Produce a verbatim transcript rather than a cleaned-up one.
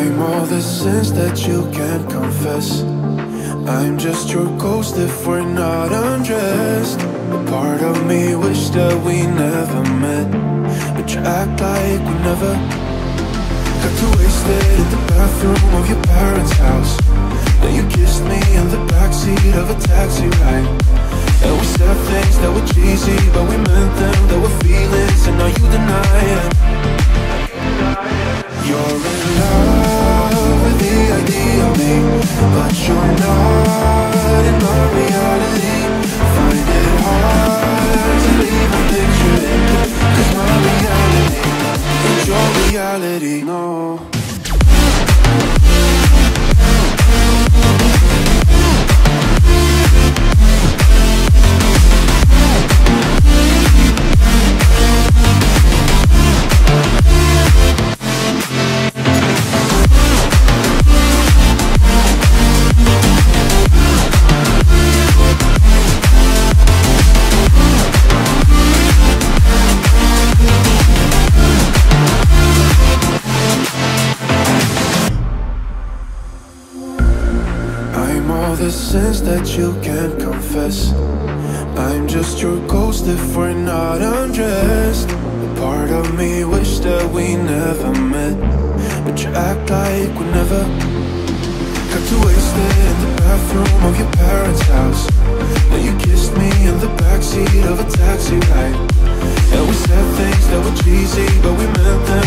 I'm all the sins that you can't confess. I'm just your ghost if we're not undressed. A part of me wish that we never met, but you act like we never. Got too wasted in the bathroom of your parents' house. Then you kissed me in the backseat of a taxi ride. And we said things that were cheesy, but we meant them. There were feelings, and now you deny it. You're in love with the idea of me, but you're not in my reality. Find it hard to leave a picture in, 'cause my reality ain't your reality, no. The sins that you can't confess. I'm just your ghost if we're not undressed. A part of me wish that we never met, but you act like we never. Got too wasted in the bathroom of your parents' house. Then you kissed me in the backseat of a taxi ride. And we said things that were cheesy, but we meant them.